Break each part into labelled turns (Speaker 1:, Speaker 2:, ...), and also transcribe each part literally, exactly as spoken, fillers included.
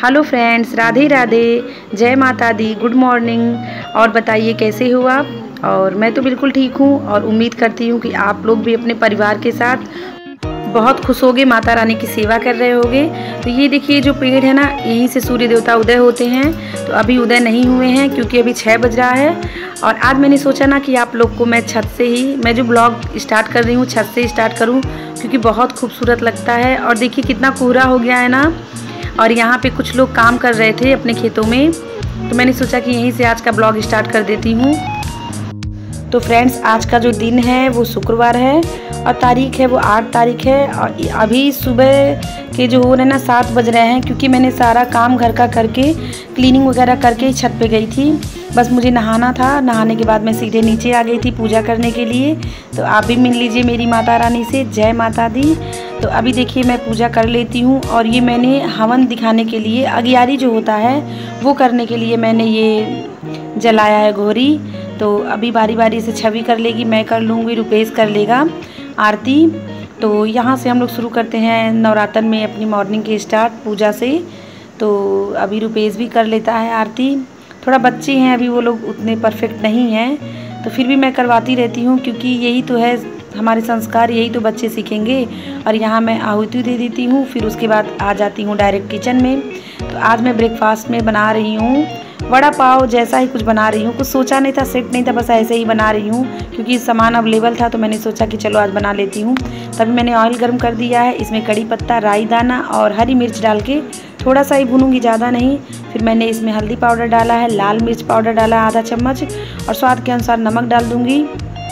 Speaker 1: Hello friends, Radhe Radhe, जय माता दी, good morning. और बताइए कैसे हो आप। और मैं तो बिल्कुल ठीक हूँ और उम्मीद करती हूँ कि आप लोग भी अपने परिवार के साथ बहुत खुश होगे, माता रानी की सेवा कर रहे होगे। तो ये देखिए जो पेड़ है ना, यहीं से सूर्य देवता उदय होते हैं। तो अभी उदय नहीं हुए हैं क्योंकि अभी छः बज रहा है। और आज मैंने सोचा ना कि आप लोग को मैं छत से ही, मैं जो ब्लॉग स्टार्ट कर रही हूँ छत से स्टार्ट करूँ, क्योंकि बहुत खूबसूरत लगता है। और देखिए कितना कोहरा हो गया है ना। और यहाँ पे कुछ लोग काम कर रहे थे अपने खेतों में, तो मैंने सोचा कि यहीं से आज का ब्लॉग स्टार्ट कर देती हूँ। तो फ्रेंड्स, आज का जो दिन है वो शुक्रवार है और तारीख है वो आठ तारीख है। और अभी सुबह के जो हो रहे ना सात बज रहे हैं, क्योंकि मैंने सारा काम घर का करके क्लीनिंग वगैरह करके ही छत पे गई थी। बस मुझे नहाना था, नहाने के बाद मैं सीधे नीचे आ गई थी पूजा करने के लिए। तो आप भी मिल लीजिए मेरी माता रानी से, जय माता दी। तो अभी देखिए मैं पूजा कर लेती हूँ। और ये मैंने हवन दिखाने के लिए, अगियारी जो होता है वो करने के लिए मैंने ये जलाया है घोरी। तो अभी बारी बारी से छवि कर लेगी, मैं कर लूँगी, रुपेश कर लेगा आरती। तो यहाँ से हम लोग शुरू करते हैं नवरात्र में अपनी मॉर्निंग की स्टार्ट पूजा से। तो अभी रुपेश भी कर लेता है आरती। थोड़ा बच्चे हैं अभी, वो लोग उतने परफेक्ट नहीं हैं, तो फिर भी मैं करवाती रहती हूँ, क्योंकि यही तो है हमारे संस्कार, यही तो बच्चे सीखेंगे। और यहाँ मैं आहुति दे देती हूँ, फिर उसके बाद आ जाती हूँ डायरेक्ट किचन में। तो आज मैं ब्रेकफास्ट में बना रही हूँ वड़ा पाव जैसा ही कुछ बना रही हूँ। कुछ सोचा नहीं था, सेट नहीं था, बस ऐसे ही बना रही हूँ क्योंकि सामान अवेलेबल था। तो मैंने सोचा कि चलो आज बना लेती हूँ। तभी मैंने ऑयल गर्म कर दिया है, इसमें कड़ी पत्ता, राई दाना और हरी मिर्च डाल के थोड़ा सा ही भूनूंगी, ज़्यादा नहीं। फिर मैंने इसमें हल्दी पाउडर डाला है, लाल मिर्च पाउडर डाला आधा चम्मच, और स्वाद के अनुसार नमक डाल दूँगी।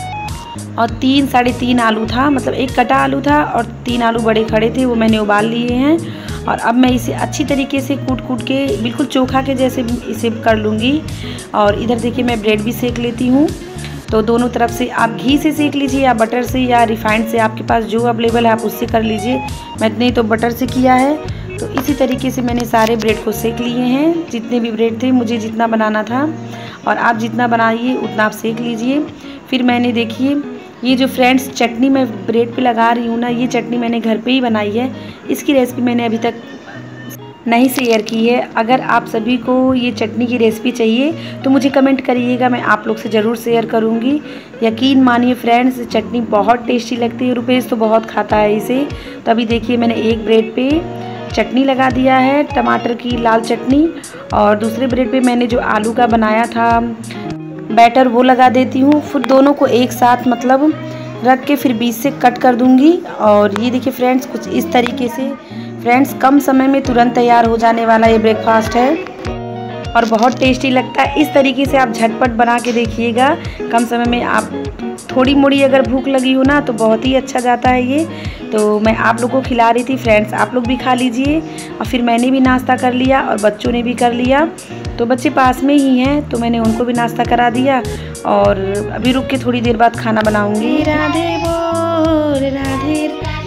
Speaker 1: और तीन साढ़े तीन आलू था, मतलब एक कटा आलू था और तीन आलू बड़े खड़े थे, वो मैंने उबाल लिए हैं। और अब मैं इसे अच्छी तरीके से कूट कूट के बिल्कुल चोखा के जैसे इसे कर लूँगी। और इधर देखिए मैं ब्रेड भी सेक लेती हूँ। तो दोनों तरफ से आप घी से सेक लीजिए या बटर से या रिफाइंड से, आपके पास जो अवेलेबल है आप उससे कर लीजिए। मैंने तो बटर से किया है। तो इसी तरीके से मैंने सारे ब्रेड को सेक लिए हैं, जितने भी ब्रेड थे, मुझे जितना बनाना था। और आप जितना बनाइए उतना आप सेक लीजिए। फिर मैंने देखिए ये जो फ्रेंड्स चटनी मैं ब्रेड पे लगा रही हूँ ना, ये चटनी मैंने घर पे ही बनाई है। इसकी रेसिपी मैंने अभी तक नहीं शेयर की है। अगर आप सभी को ये चटनी की रेसिपी चाहिए तो मुझे कमेंट करिएगा, मैं आप लोग से ज़रूर शेयर करूँगी। यकीन मानिए फ्रेंड्स, चटनी बहुत टेस्टी लगती है। रुपेश तो बहुत खाता है इसे। तो अभी देखिए मैंने एक ब्रेड पे चटनी लगा दिया है, टमाटर की लाल चटनी। और दूसरे ब्रेड पे मैंने जो आलू का बनाया था बैटर वो लगा देती हूँ। फिर दोनों को एक साथ मतलब रख के फिर बीच से कट कर दूँगी। और ये देखिए फ्रेंड्स कुछ इस तरीके से। फ्रेंड्स कम समय में तुरंत तैयार हो जाने वाला ये ब्रेकफास्ट है और बहुत टेस्टी लगता है। इस तरीके से आप झटपट बना के देखिएगा, कम समय में। आप थोड़ी मोड़ी अगर भूख लगी हो ना तो बहुत ही अच्छा जाता है ये। तो मैं आप लोगों को खिला रही थी फ्रेंड्स, आप लोग भी खा लीजिए। और फिर मैंने भी नाश्ता कर लिया और बच्चों ने भी कर लिया। तो बच्चे पास में ही हैं तो मैंने उनको भी नाश्ता करा दिया। और अभी रुक के थोड़ी देर बाद खाना बनाऊंगी। राधे बोल राधे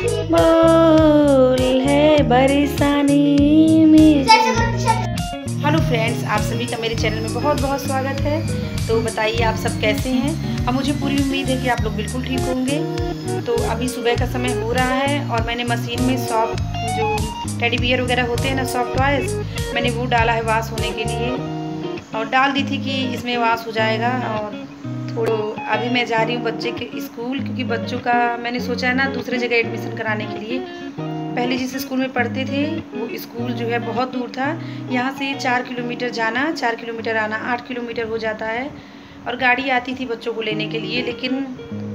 Speaker 1: बोल है बरसाने में। हेलो फ्रेंड्स, आप सभी का मेरे चैनल में बहुत बहुत स्वागत है। तो बताइए आप सब कैसे हैं। अब मुझे पूरी उम्मीद है कि आप लोग बिल्कुल ठीक होंगे। तो अभी सुबह का समय हो रहा है और मैंने मशीन में सॉफ्ट जो टेडी बियर वगैरह होते हैं ना, सॉफ्ट टॉयज, मैंने वो डाला है वाश होने के लिए। और डाल दी थी कि इसमें वाश हो जाएगा। और थोड़ा अभी मैं जा रही हूँ बच्चे के स्कूल, क्योंकि बच्चों का मैंने सोचा है ना दूसरे जगह एडमिशन कराने के लिए। पहले जिस स्कूल में पढ़ते थे वो स्कूल जो है बहुत दूर था। यहाँ से चार किलोमीटर जाना, चार किलोमीटर आना, आठ किलोमीटर हो जाता है। और गाड़ी आती थी बच्चों को लेने के लिए, लेकिन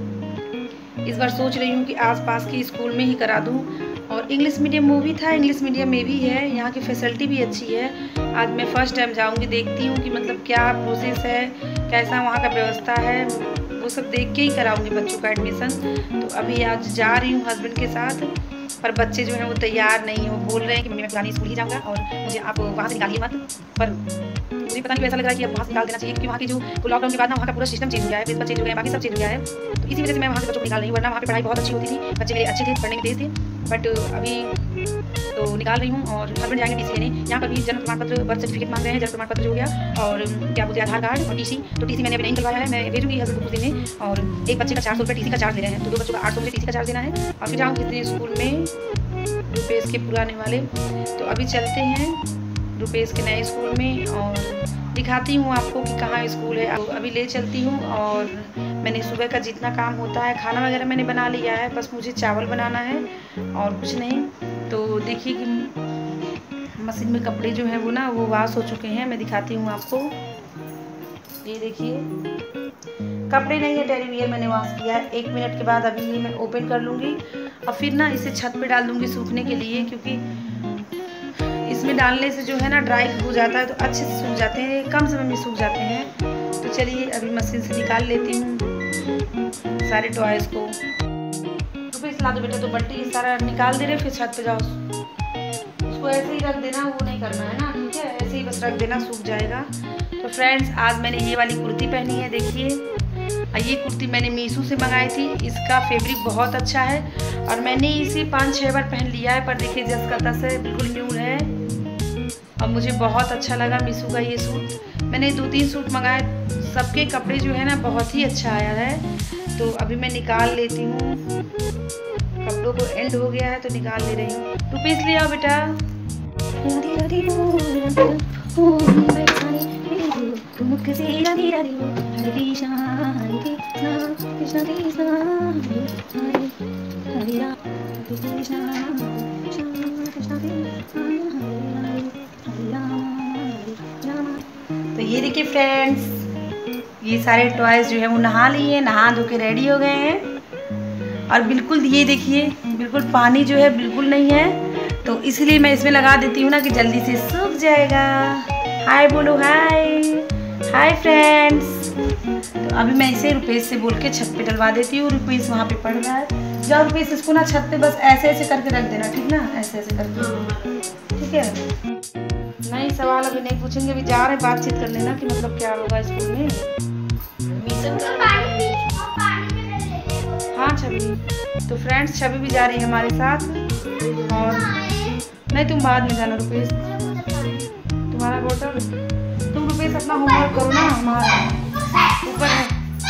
Speaker 1: इस बार सोच रही हूँ कि आसपास के स्कूल में ही करा दूँ। और इंग्लिश मीडियम वो भी था, इंग्लिश मीडियम में भी है। यहाँ की फैसिलिटी भी अच्छी है। आज मैं फ़र्स्ट टाइम जाऊँगी, देखती हूँ कि मतलब क्या प्रोसेस है, कैसा वहाँ का व्यवस्था है, वो सब देख के ही कराऊँगी बच्चों का एडमिशन। तो अभी आज जा रही हूँ हस्बैंड के साथ, पर बच्चे जो हैं वो तैयार नहीं हो, बोल रहे हैं कि मम्मी मैं पुरानी स्कूल ही जाऊँगा और मुझे आप वहाँ से निकालिए मत। पर मुझे पता नहीं ऐसा लग रहा है कि अब वहाँ से निकाल देना चाहिए, क्योंकि वहाँ की जो लॉकडाउन के बाद ना वहाँ का पूरा सिस्टम चेंज हो गया है, प्रिंसिपल चेंज हो गया है, बाकी सब चेंज हो गया है। तो इसी वजह से मैं वहाँ से बच्चों को निकाल रही हूँ। वरना वहाँ पे पढ़ाई बहुत अच्छी होती थी, बच्चे मेरे अच्छे थे, पढ़ने में तेज थे। बट अभी तो निकाल रही हूँ और हस्बैंड जाएंगे टीसी लेने। यहाँ पर भी जन्म प्रमाण पत्र, बर्थ सर्टिफिकेट मांग रहे हैं, जन्म प्रमाण पत्र जो हो गया, और क्या बोलते हैं आधार कार्ड और टीसी। तो टीसी मैंने अभी नहीं निकलवाया है, मैं भेजूँगी हस्बैंड को कुछ दिन में। और एक बच्चे का चार सौ रुपये टीसी का चार्ज ले रहे हैं, तो दो बच्चों का आठ सौ रुपये टीसी का चार्ज देना है। और फिर जाऊँ कितने स्कूल में रुपेश के पुराने वाले। तो अभी चलते हैं रुपेश के नए स्कूल में और दिखाती हूँ आपको कि कहाँ स्कूल है। अभी ले चलती हूँ। और मैंने सुबह का जितना काम होता है, खाना वगैरह मैंने बना लिया है, बस मुझे चावल बनाना है और कुछ नहीं। तो देखिए कि मशीन में कपड़े जो हैं वो ना वो वॉश हो चुके हैं। मैं दिखाती हूँ आपको, ये देखिए कपड़े नहीं है, टेडी बियर मैंने वॉश किया है। एक मिनट के बाद अभी ये मैं ओपन कर लूँगी और फिर ना इसे छत पे डाल दूँगी सूखने के लिए, क्योंकि इसमें डालने से जो है ना ड्राई हो जाता है तो अच्छे से सूख जाते हैं, कम समय में सूख जाते हैं। तो चलिए अभी मशीन से निकाल लेती हूँ सारे टॉयज़ को। रुपये ला दो बेटा, तो बट्टी सारा निकाल दे रहे, फिर छत पे जाओ। उसको ऐसे ही रख देना, वो नहीं करना है ना, ठीक है, ऐसे ही बस रख देना, सूख जाएगा। तो फ्रेंड्स आज मैंने ये वाली कुर्ती पहनी है, देखिए। ये कुर्ती मैंने मीशो से मंगाई थी। इसका फैब्रिक बहुत अच्छा है और मैंने इसे पाँच छः बार पहन लिया है, पर देखिए जस का तस है, बिल्कुल न्यू है और मुझे बहुत अच्छा लगा मीशो का ये सूट। मैंने दो तीन सूट मंगाए, सबके कपड़े जो है ना बहुत ही अच्छा आया है। तो अभी मैं निकाल लेती हूँ, कपड़ों को एंड हो गया है तो निकाल ले रही हूँ। रुपीस ले आओ बेटा। तो ये देखिए फ्रेंड्स, ये सारे टॉयज जो है वो नहा लिए, नहा धो के रेडी हो गए हैं। और बिल्कुल ये देखिए बिल्कुल पानी जो है बिल्कुल नहीं है, तो इसलिए मैं इसमें लगा देती हूँ ना कि जल्दी से सूख जाएगा। हाय बोलो, हाय हाय फ्रेंड्स। तो अभी मैं इसे रुपेश से बोल के छत पे डलवा देती हूँ। रुपेश वहाँ पे पड़ रहा है। जाओ रुपेश, इसको ना छत पे बस ऐसे ऐसे करके रख देना, ठीक ना, ऐसे ऐसे करके, ठीक है। नहीं सवाल अभी नहीं पूछेंगे, अभी जा रहे बातचीत करने ना कि मतलब क्या होगा स्कूल में। हाँ छवि, तो फ्रेंड्स छवि भी जा रही है हमारे साथ। और नहीं तुम बाद में जाना रुपेश, तुम्हारा बोतल, तुम रुपेश अपना होमवर्क करो ना, हमारा ऊपर है।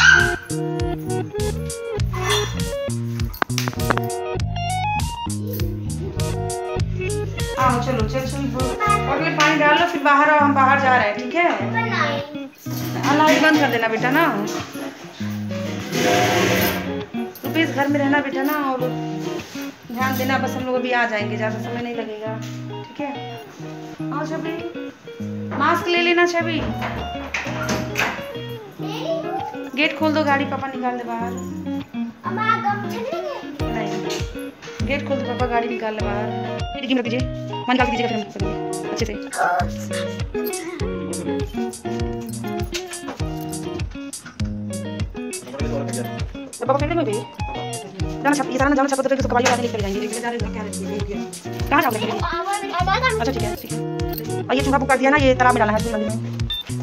Speaker 1: आओ चलो चल चल, और ले पानी डाल लो, फिर बाहर आओ, हम बाहर जा रहे हैं, ठीक है। लाइट बंद कर देना बेटा ना, रुपेश घर में रहना बेटा ना, और ध्यान देना, बस हम लोग अभी आ जाएंगे, ज़्यादा समय नहीं लगेगा, ठीक है। आओ छवि, मास्क ले लेना छवि। गेट खोल दो, गाड़ी पापा निकाल दे बाहर। नहीं गेट खोल दो पापा, गाड़ी निकाल ले बाहर। रख दीजिए, मान निकाल दीजिएगा, फिर हम करेंगे अच्छे से। पापा फेंकने में भी जाना छप, ये सारा ना जाना छप, तो फिर कबाड़ी वाले लेकर जाएंगे। कहाँ जाओगे? अच्छा ठीक है ठीक है। और ये चूहा बुक कर दिया ना, ये तालाब में डालना है नदी में।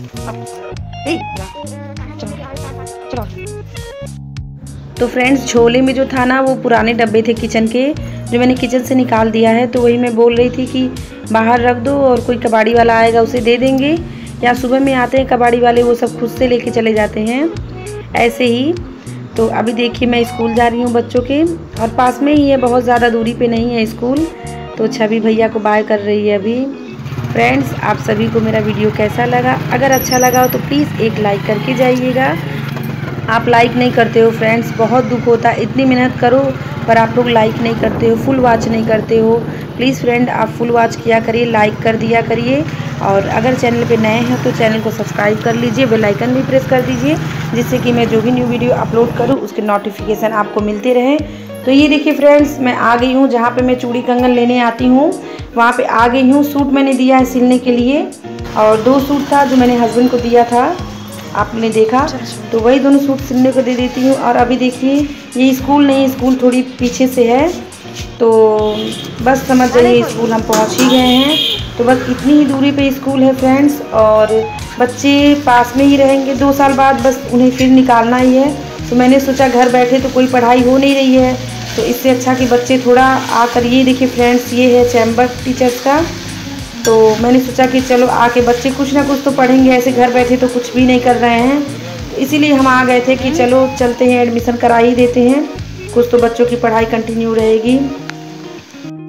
Speaker 1: चलो चलो। तो फ्रेंड्स छोले में जो था ना वो पुराने डब्बे थे किचन के, जो मैंने किचन से निकाल दिया है। तो वही मैं बोल रही थी कि बाहर रख दो और कोई कबाड़ी वाला आएगा उसे दे देंगे, या सुबह में आते हैं कबाड़ी वाले, वो सब खुद से लेके चले जाते हैं ऐसे ही। तो अभी देखिए मैं स्कूल जा रही हूँ बच्चों के, और पास में ही है, बहुत ज़्यादा दूरी पे नहीं है स्कूल। तो छवि भैया को बाय कर रही है अभी। फ्रेंड्स आप सभी को मेरा वीडियो कैसा लगा? अगर अच्छा लगा हो तो प्लीज़ एक लाइक करके जाइएगा। आप लाइक नहीं करते हो फ्रेंड्स, बहुत दुख होता है, इतनी मेहनत करो पर आप लोग लाइक नहीं करते हो, फुल वॉच नहीं करते हो। प्लीज़ फ्रेंड आप फुल वॉच किया करिए, लाइक कर दिया करिए। और अगर चैनल पे नए हैं तो चैनल को सब्सक्राइब कर लीजिए, बेल आइकन भी प्रेस कर दीजिए, जिससे कि मैं जो भी न्यू वीडियो अपलोड करूँ उसके नोटिफिकेशन आपको मिलते रहे। तो ये देखिए फ्रेंड्स, मैं आ गई हूँ जहाँ पे मैं चूड़ी कंगन लेने आती हूँ, वहाँ पे आ गई हूँ। सूट मैंने दिया है सिलने के लिए, और दो सूट था जो मैंने हस्बैंड को दिया था, आपने देखा, तो वही दोनों सूट सिलने को दे देती हूँ। और अभी देखिए ये स्कूल नहीं, स्कूल थोड़ी पीछे से है, तो बस समझ जाइए स्कूल हम पहुँच ही गए हैं। तो बस इतनी ही दूरी पे स्कूल है फ्रेंड्स, और बच्चे पास में ही रहेंगे। दो साल बाद बस उन्हें फिर निकालना ही है। तो मैंने सोचा घर बैठे तो कोई पढ़ाई हो नहीं रही है, तो इससे अच्छा कि बच्चे थोड़ा आकर, ये देखिए फ्रेंड्स ये है चैम्बर टीचर्स का, तो मैंने सोचा कि चलो आके बच्चे कुछ ना कुछ तो पढ़ेंगे, ऐसे घर बैठे तो कुछ भी नहीं कर रहे हैं। तो इसीलिए हम आ गए थे कि चलो चलते हैं, एडमिशन करा ही देते हैं, कुछ तो बच्चों की पढ़ाई कंटिन्यू रहेगी।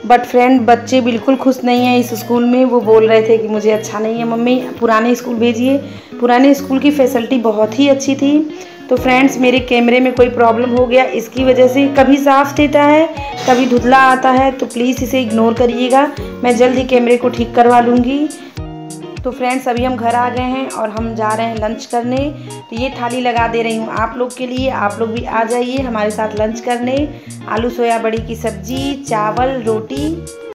Speaker 1: बट फ्रेंड बच्चे बिल्कुल खुश नहीं हैं इस स्कूल में। वो बोल रहे थे कि मुझे अच्छा नहीं है मम्मी, पुराने स्कूल भेजिए। पुराने स्कूल की फैसिलिटी बहुत ही अच्छी थी। तो फ्रेंड्स मेरे कैमरे में कोई प्रॉब्लम हो गया, इसकी वजह से कभी साफ देता है कभी धुंधला आता है, तो प्लीज़ इसे इग्नोर करिएगा। मैं जल्द ही कैमरे को ठीक करवा लूँगी। तो फ्रेंड्स अभी हम घर आ गए हैं और हम जा रहे हैं लंच करने। तो ये थाली लगा दे रही हूँ आप लोग के लिए, आप लोग भी आ जाइए हमारे साथ लंच करने। आलू सोया बड़ी की सब्जी, चावल, रोटी।